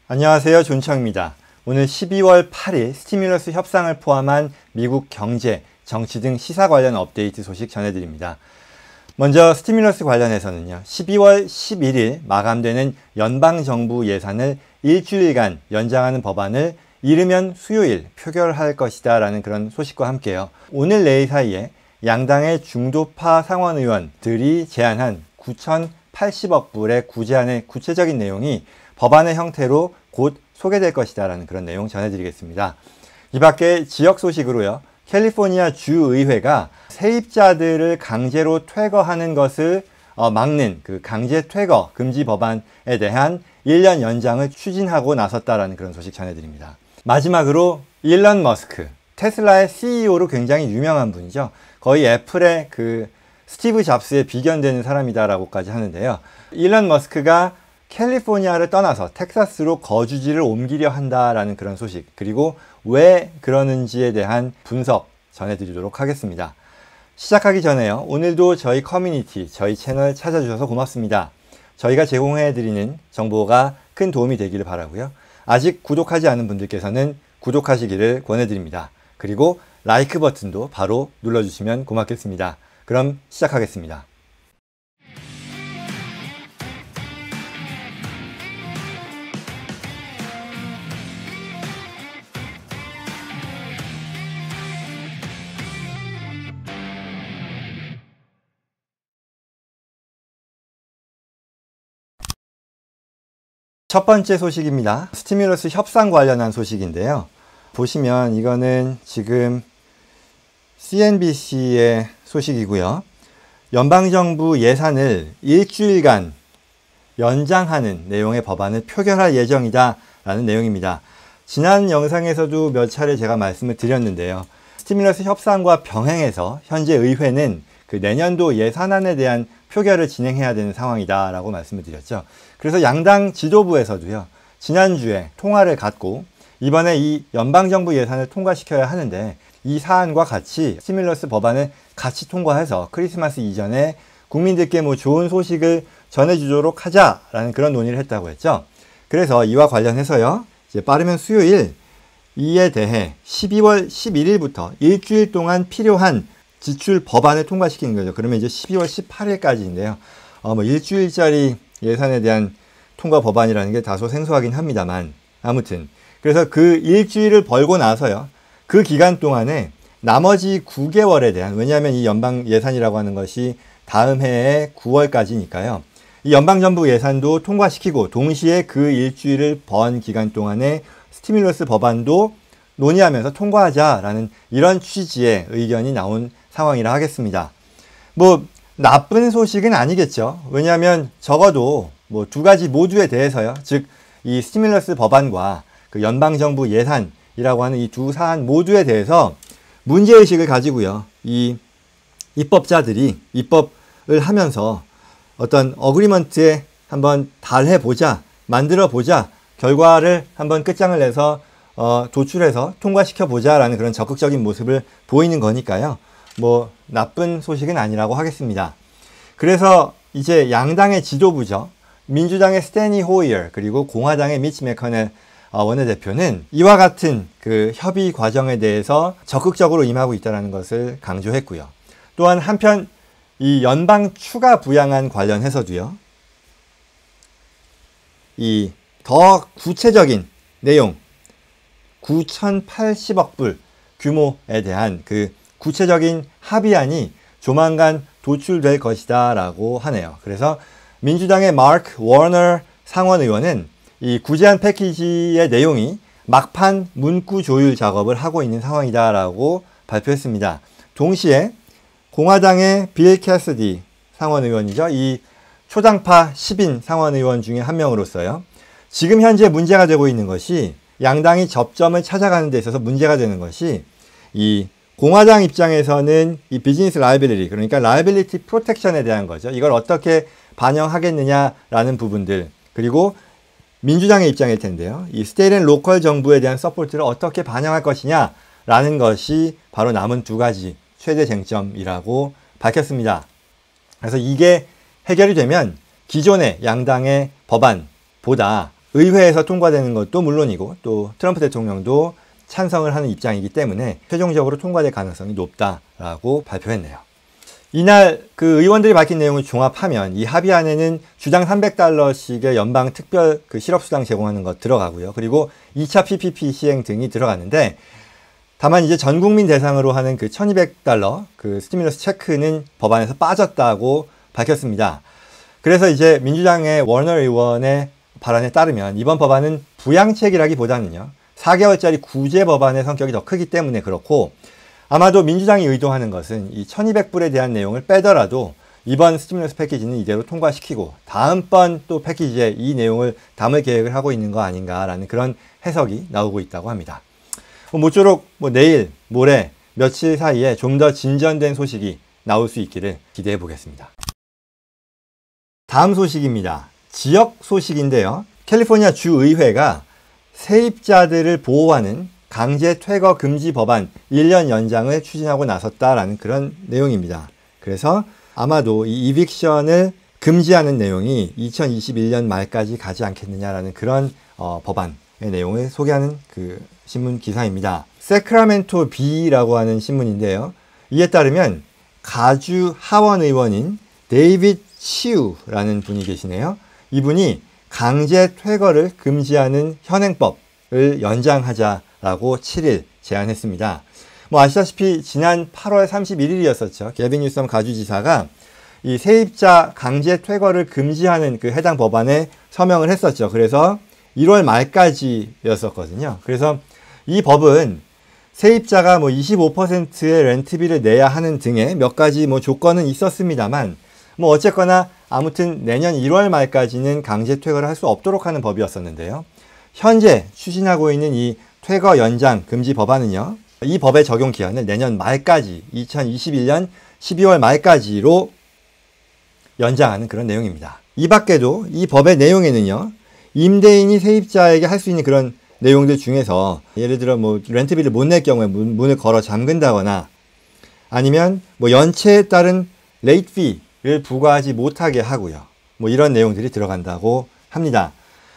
안녕하세요. 존청입니다. 오늘 12월 8일 스티뮬러스 협상을 포함한 미국 경제, 정치 등 시사 관련 업데이트 소식 전해드립니다. 먼저 스티뮬러스 관련해서는요. 12월 11일 마감되는 연방정부 예산을 일주일간 연장하는 법안을 이르면 수요일 표결할 것이다 라는 그런 소식과 함께요. 오늘 내일 사이에 양당의 중도파 상원의원들이 제안한 9,080억 불의 구제안의 구체적인 내용이 법안의 형태로 곧 소개될 것이다 라는 그런 내용 전해드리겠습니다. 이 밖에 지역 소식으로요. 캘리포니아 주의회가 세입자들을 강제로 퇴거하는 것을 막는 그 강제 퇴거 금지 법안에 대한 1년 연장을 추진하고 나섰다라는 그런 소식 전해드립니다. 마지막으로 일론 머스크, 테슬라의 CEO로 굉장히 유명한 분이죠. 거의 애플의 그 스티브 잡스에 비견되는 사람이다라고까지 하는데요. 일론 머스크가 캘리포니아를 떠나서 텍사스로 거주지를 옮기려 한다라는 그런 소식, 그리고 왜 그러는지에 대한 분석 전해드리도록 하겠습니다. 시작하기 전에요. 오늘도 저희 커뮤니티, 저희 채널 찾아주셔서 고맙습니다. 저희가 제공해드리는 정보가 큰 도움이 되기를 바라고요. 아직 구독하지 않은 분들께서는 구독하시기를 권해드립니다. 그리고 라이크 버튼도 바로 눌러주시면 고맙겠습니다. 그럼 시작하겠습니다. 첫 번째 소식입니다. 스티뮬러스 협상 관련한 소식인데요. 보시면 이거는 지금 CNBC의 소식이고요. 연방정부 예산을 일주일간 연장하는 내용의 법안을 표결할 예정이다 라는 내용입니다. 지난 영상에서도 몇 차례 제가 말씀을 드렸는데요. 스티뮬러스 협상과 병행해서 현재 의회는 그 내년도 예산안에 대한 표결을 진행해야 되는 상황이다 라고 말씀을 드렸죠. 그래서 양당 지도부에서도요, 지난주에 통화를 갖고 이번에 이 연방정부 예산을 통과시켜야 하는데 이 사안과 같이 스티뮬러스 법안을 같이 통과해서 크리스마스 이전에 국민들께 뭐 좋은 소식을 전해주도록 하자라는 그런 논의를 했다고 했죠. 그래서 이와 관련해서요, 이제 빠르면 수요일 이에 대해 12월 11일부터 일주일 동안 필요한 지출 법안을 통과시키는 거죠. 그러면 이제 12월 18일까지인데요. 뭐 일주일짜리 예산에 대한 통과 법안이라는 게 다소 생소하긴 합니다만, 아무튼 그래서 그 일주일을 벌고 나서요, 그 기간 동안에 나머지 9개월에 대한, 왜냐하면 이 연방 예산이라고 하는 것이 다음 해의 9월까지니까요. 이 연방정부 예산도 통과시키고 동시에 그 일주일을 번 기간 동안에 스티뮬러스 법안도 논의하면서 통과하자라는 이런 취지의 의견이 나온 상황이라 하겠습니다. 뭐 나쁜 소식은 아니겠죠. 왜냐하면 적어도 뭐 두 가지 모두에 대해서요, 즉 이 스티뮬러스 법안과 그 연방정부 예산이라고 하는 이 두 사안 모두에 대해서 문제의식을 가지고요, 이 입법자들이 입법을 하면서 어떤 어그리먼트에 한번 달해보자, 만들어보자, 결과를 한번 끝장을 내서 도출해서 통과시켜보자 라는 그런 적극적인 모습을 보이는 거니까요. 뭐 나쁜 소식은 아니라고 하겠습니다. 그래서 이제 양당의 지도부죠. 민주당의 스테니 호이어, 그리고 공화당의 미치 매커넬 원내대표는 이와 같은 그 협의 과정에 대해서 적극적으로 임하고 있다는 것을 강조했고요. 또한 한편 이 연방 추가 부양안 관련해서도요, 이 더 구체적인 내용, 9,080억 불 규모에 대한 그 구체적인 합의안이 조만간 도출될 것이다 라고 하네요. 그래서 민주당의 마크 워너 상원의원은 이 구제안 패키지의 내용이 막판 문구 조율 작업을 하고 있는 상황이다 라고 발표했습니다. 동시에 공화당의 빌 캐서디 상원의원이죠. 이 초당파 10인 상원의원 중에 한 명으로서요, 지금 현재 문제가 되고 있는 것이, 양당이 접점을 찾아가는 데 있어서 문제가 되는 것이, 이 공화당 입장에서는 이 비즈니스 라이빌리티, 그러니까 라이빌리티 프로텍션에 대한 거죠. 이걸 어떻게 반영하겠느냐라는 부분들, 그리고 민주당의 입장일 텐데요, 이 스테이트 앤 로컬 정부에 대한 서포트를 어떻게 반영할 것이냐라는 것이 바로 남은 두 가지 최대 쟁점이라고 밝혔습니다. 그래서 이게 해결이 되면 기존의 양당의 법안보다 의회에서 통과되는 것도 물론이고 또 트럼프 대통령도 찬성을 하는 입장이기 때문에 최종적으로 통과될 가능성이 높다라고 발표했네요. 이날 그 의원들이 밝힌 내용을 종합하면 이 합의안에는 주당 300달러씩의 연방 특별 그 실업수당 제공하는 것 들어가고요. 그리고 2차 PPP 시행 등이 들어갔는데 다만 이제 전 국민 대상으로 하는 그 1200달러 그 스티뮬러스 체크는 법안에서 빠졌다고 밝혔습니다. 그래서 이제 민주당의 워너 의원의 발언에 따르면 이번 법안은 부양책이라기보다는요. 4개월짜리 구제 법안의 성격이 더 크기 때문에 그렇고 아마도 민주당이 의도하는 것은 이 1200불에 대한 내용을 빼더라도 이번 스티뮬러스 패키지는 이대로 통과시키고 다음번 또 패키지에 이 내용을 담을 계획을 하고 있는 거 아닌가라는 그런 해석이 나오고 있다고 합니다. 모쪼록 내일, 모레, 며칠 사이에 좀 더 진전된 소식이 나올 수 있기를 기대해 보겠습니다. 다음 소식입니다. 지역 소식인데요. 캘리포니아 주의회가 세입자들을 보호하는 강제 퇴거 금지 법안 1년 연장을 추진하고 나섰다라는 그런 내용입니다. 그래서 아마도 이 이빅션을 금지하는 내용이 2021년 말까지 가지 않겠느냐라는 그런 법안의 내용을 소개하는 그 신문 기사입니다. 세크라멘토 B라고 하는 신문인데요. 이에 따르면 가주 하원 의원인 데이빗 치우라는 분이 계시네요. 이분이 강제 퇴거를 금지하는 현행법을 연장하자라고 7일 제안했습니다. 아시다시피 지난 8월 31일이었었죠. 게빈 뉴섬 가주지사가 이 세입자 강제 퇴거를 금지하는 그 해당 법안에 서명을 했었죠. 그래서 1월 말까지였었거든요. 그래서 이 법은 세입자가 25%의 렌트비를 내야 하는 등의 몇 가지 조건은 있었습니다만 어쨌거나 아무튼 내년 1월 말까지는 강제 퇴거를 할 수 없도록 하는 법이었었는데요. 현재 추진하고 있는 이 퇴거 연장 금지 법안은요. 이 법의 적용 기한을 내년 말까지 2021년 12월 말까지로 연장하는 그런 내용입니다. 이 밖에도 이 법의 내용에는요. 임대인이 세입자에게 할 수 있는 그런 내용들 중에서 예를 들어 렌트비를 못 낼 경우에 문을 걸어 잠근다거나 아니면 연체에 따른 레이트 피를 부과하지 못하게 하고요. 이런 내용들이 들어간다고 합니다.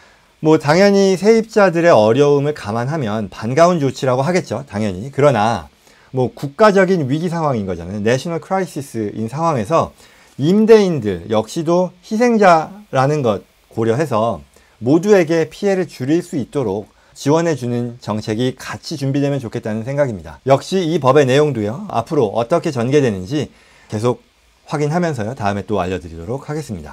당연히 세입자들의 어려움을 감안하면 반가운 조치라고 하겠죠. 당연히. 그러나 국가적인 위기 상황인 거잖아요. 내셔널 크라이시스인 상황에서 임대인들 역시도 희생자라는 것 고려해서 모두에게 피해를 줄일 수 있도록 지원해주는 정책이 같이 준비되면 좋겠다는 생각입니다. 역시 이 법의 내용도요. 앞으로 어떻게 전개되는지 계속 확인하면서요. 다음에 또 알려드리도록 하겠습니다.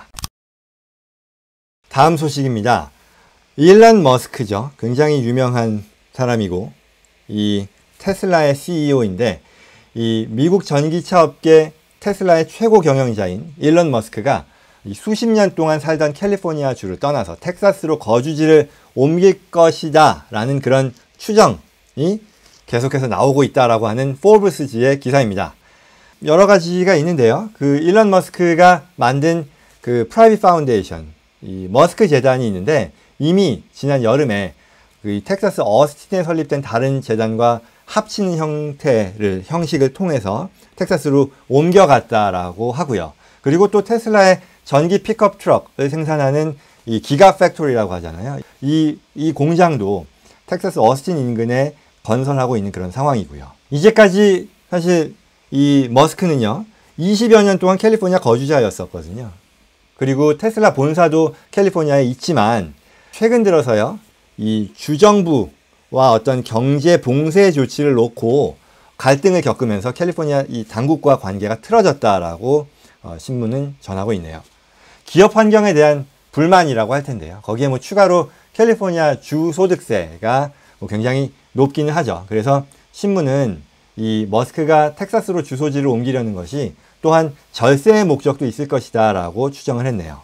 다음 소식입니다. 일론 머스크죠. 굉장히 유명한 사람이고 이 테슬라의 CEO인데 이 미국 전기차 업계 테슬라의 최고 경영자인 일론 머스크가 수십 년 동안 살던 캘리포니아 주를 떠나서 텍사스로 거주지를 옮길 것이다 라는 그런 추정이 계속해서 나오고 있다라고 하는 포브스지의 기사입니다. 여러 가지가 있는데요. 그 일론 머스크가 만든 그 프라이빗 파운데이션, 이 머스크 재단이 있는데 이미 지난 여름에 그 텍사스 어스틴에 설립된 다른 재단과 합치는 형식을 통해서 텍사스로 옮겨갔다라고 하고요. 그리고 또 테슬라의 전기 픽업 트럭을 생산하는 이 기가 팩토리라고 하잖아요. 이 공장도 텍사스 어스틴 인근에 건설하고 있는 그런 상황이고요. 이제까지 사실 이 머스크는요, 20여 년 동안 캘리포니아 거주자였었거든요. 그리고 테슬라 본사도 캘리포니아에 있지만 최근 들어서요, 이 주정부와 어떤 경제 봉쇄 조치를 놓고 갈등을 겪으면서 캘리포니아 이 당국과 관계가 틀어졌다라고 신문은 전하고 있네요. 기업 환경에 대한 불만이라고 할 텐데요. 거기에 추가로 캘리포니아 주 소득세가 굉장히 높기는 하죠. 그래서 신문은 이 머스크가 텍사스로 주소지를 옮기려는 것이 또한 절세의 목적도 있을 것이다 라고 추정을 했네요.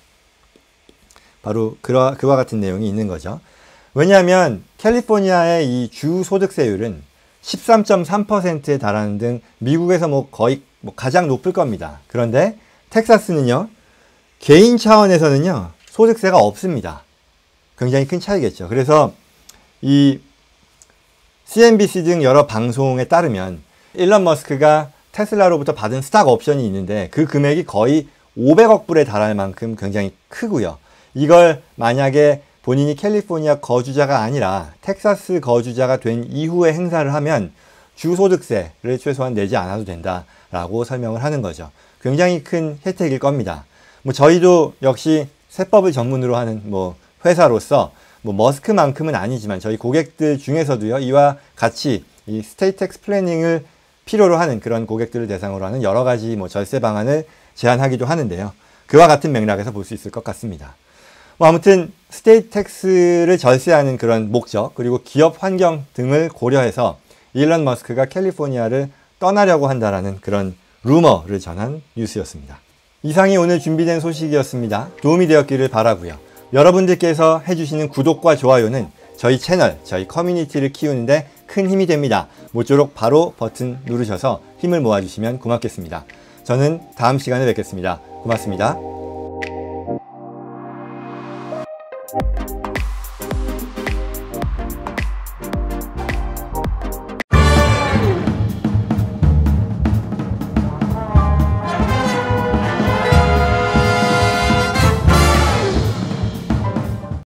바로 그와 같은 내용이 있는 거죠. 왜냐하면 캘리포니아의 이 주 소득세율은 13.3%에 달하는 등 미국에서 거의 가장 높을 겁니다. 그런데 텍사스는요, 개인 차원에서는요, 소득세가 없습니다. 굉장히 큰 차이겠죠. 그래서 이 CNBC 등 여러 방송에 따르면 일론 머스크가 테슬라로부터 받은 스탁 옵션이 있는데 그 금액이 거의 500억 불에 달할 만큼 굉장히 크고요. 이걸 만약에 본인이 캘리포니아 거주자가 아니라 텍사스 거주자가 된 이후에 행사를 하면 주소득세를 최소한 내지 않아도 된다라고 설명을 하는 거죠. 굉장히 큰 혜택일 겁니다. 저희도 역시 세법을 전문으로 하는 회사로서 머스크만큼은 아니지만 저희 고객들 중에서도요, 이와 같이 이 스테이트 텍스 플래닝을 필요로 하는 그런 고객들을 대상으로 하는 여러 가지 절세 방안을 제안하기도 하는데요. 그와 같은 맥락에서 볼 수 있을 것 같습니다. 아무튼 스테이트 텍스를 절세하는 그런 목적, 그리고 기업 환경 등을 고려해서 일론 머스크가 캘리포니아를 떠나려고 한다라는 그런 루머를 전한 뉴스였습니다. 이상이 오늘 준비된 소식이었습니다. 도움이 되었기를 바라고요. 여러분들께서 해주시는 구독과 좋아요는 저희 채널, 저희 커뮤니티를 키우는데 큰 힘이 됩니다. 모쪼록 바로 버튼 누르셔서 힘을 모아주시면 고맙겠습니다. 저는 다음 시간에 뵙겠습니다. 고맙습니다.